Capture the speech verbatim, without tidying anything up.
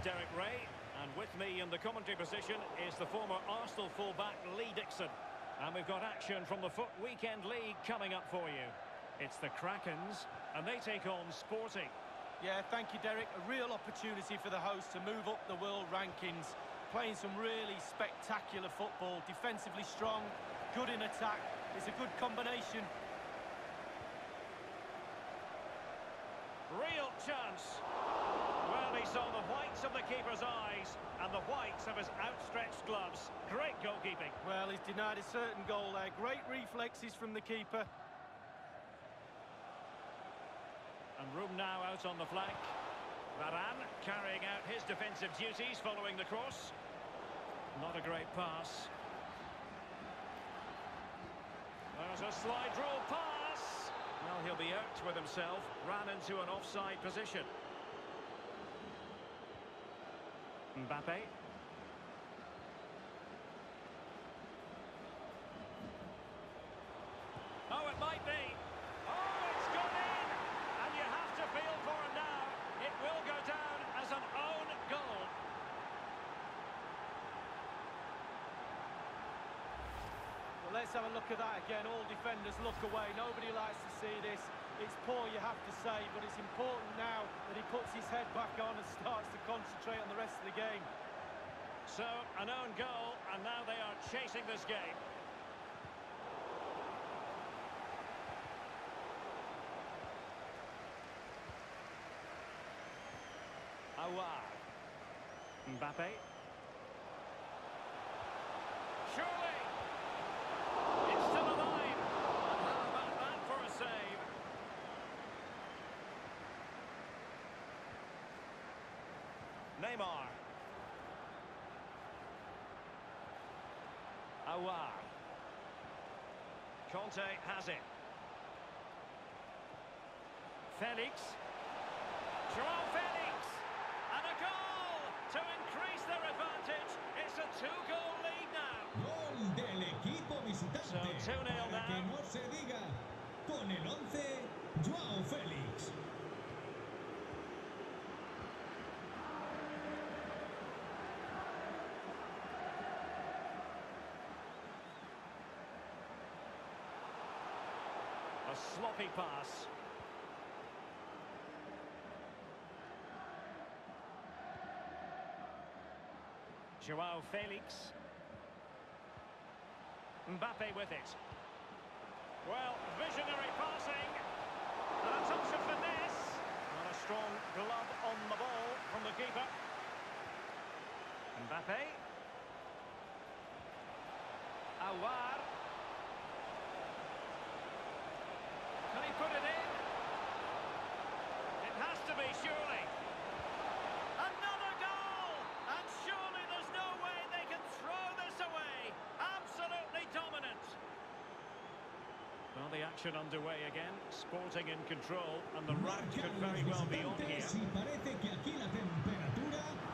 Derek Ray, and with me in the commentary position is the former Arsenal fullback Lee Dixon. And we've got action from the Foot Weekend League coming up for you. It's the Krakens, and they take on Sporting. Yeah, thank you, Derek. A real opportunity for the host to move up the world rankings. Playing some really spectacular football, defensively strong, good in attack. It's a good combination. Real chance. Well, he saw the whites of the keeper's eyes and the whites of his outstretched gloves. Great goalkeeping. Well, he's denied a certain goal there. Great reflexes from the keeper. And room now out on the flank. Varane carrying out his defensive duties following the cross. Not a great pass. There's a slide rule pass. Well, he'll be out with himself. Ran into an offside position. Mbappe. Oh, it might be. Oh, it's gone in. And you have to feel for him now. It will go down as an own goal. Well, let's have a look at that again. All defenders look away. Nobody likes to see this. It's poor, you have to say, but it's important now that he puts his head back on and starts to concentrate on the rest of the game. So, an own goal, and now they are chasing this game. Aouar. Mbappe. Surely! It's still alive! And how about that for a save? Neymar. Aouar. Conte has it. Felix. Joao Felix! And a goal to increase their advantage. It's a two-goal lead now. Gol del equipo visitante. So two nil now. Que no se diga. Con el once, Joao Felix. A sloppy pass. Joao Felix. Mbappe with it. Well, visionary passing. And a touch of finesse. And a strong glove on the ball from the keeper. Mbappe. Aouar. Can he put it in? It has to be, surely. Another goal! And surely there's no way they can throw this away. Absolutely dominant. Well, the action underway again. Sporting in control, and the run could very well be on here. Y parece que aquí la temperatura